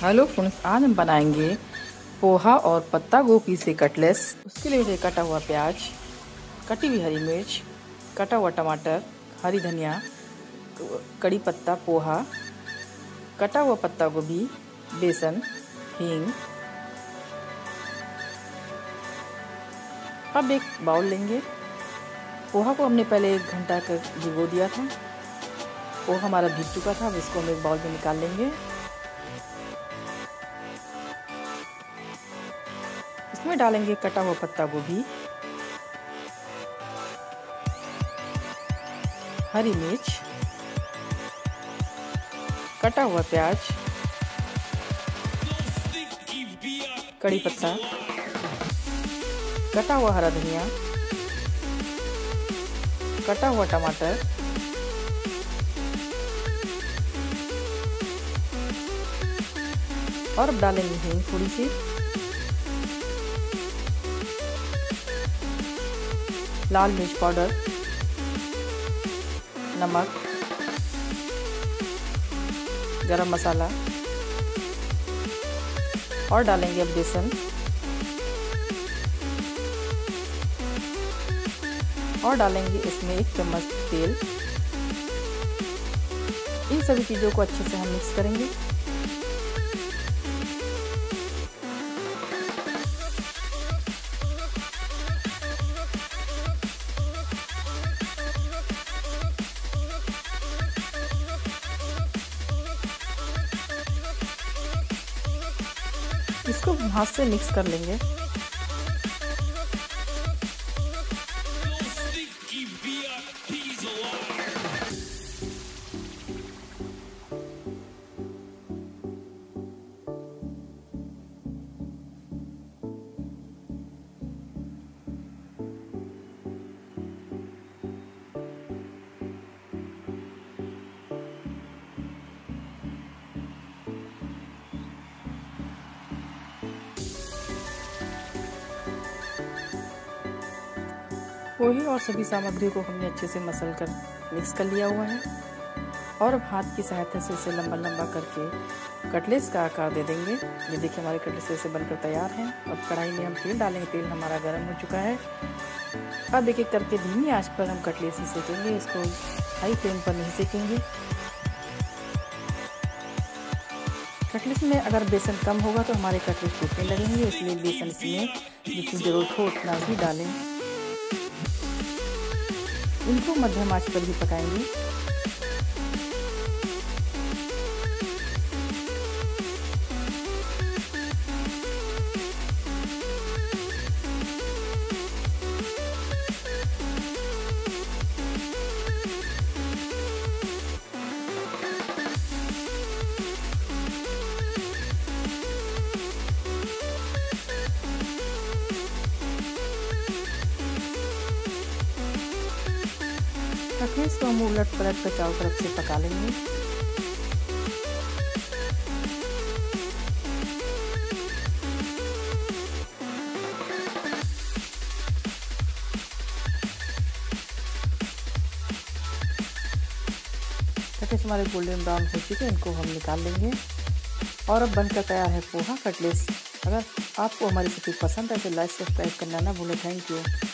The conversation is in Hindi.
हेलो फ्रेंड्स, आज हम बनाएंगे पोहा और पत्ता गोभी से कटलेस। उसके लिए मुझे कटा हुआ प्याज, कटी हुई हरी मिर्च, कटा हुआ टमाटर, हरी धनिया, कड़ी पत्ता, पोहा, कटा हुआ पत्ता गोभी, बेसन, हींग। अब एक बाउल लेंगे। पोहा को हमने पहले 1 घंटा तक भिगो दिया था। पोहा हमारा भीग चुका था। अब इसको हम एक बाउल में निकाल लेंगे। इसमें डालेंगे कटा हुआ पत्ता गोभी, हरी मिर्च, कटा हुआ प्याज, कड़ी पत्ता, कटा हुआ हरा धनिया, कटा हुआ टमाटर, और अब डालेंगे हींग थोड़ी सी, लाल मिर्च पाउडर, नमक, गरम मसाला, और डालेंगे अब बेसन, और डालेंगे इसमें 1 चम्मच तेल। इन सभी चीज़ों को अच्छे से हम मिक्स करेंगे। इसको हाथ से मिक्स कर लेंगे। पोहे और सभी सामग्री को हमने अच्छे से मसल कर मिक्स कर लिया हुआ है। और अब हाथ की सहायता से इसे लंबा लंबा करके कटलेस का आकार दे देंगे। ये देखिए, हमारे कटलेस ऐसे बनकर तैयार हैं। अब कढ़ाई में हम तेल डालेंगे। तेल हमारा गर्म हो चुका है। अब एक एक करके धीमी आंच पर हम कटलेस ही सेकेंगे। इसको हाई फ्लेम पर नहीं सेकेंगे। कटलेस में अगर बेसन कम होगा तो हमारे कटलेस टूटने लगेंगे, इसलिए बेसन इसमें जितनी ज़रूरत हो उतना ही डालें। इनको मध्यम आंच पर ही पकाएंगे। कटलेस को हम उलट पलट कर चारों तरफ से पका लेंगे। कटलेस हमारे गोल्डन ब्राउन हो चुके हैं। इनको हम निकाल लेंगे। और अब बनकर तैयार है पोहा कटलेस। अगर आपको हमारी रेसिपी पसंद है तो लाइक सब्सक्राइब करना ना भूलें। Thank you.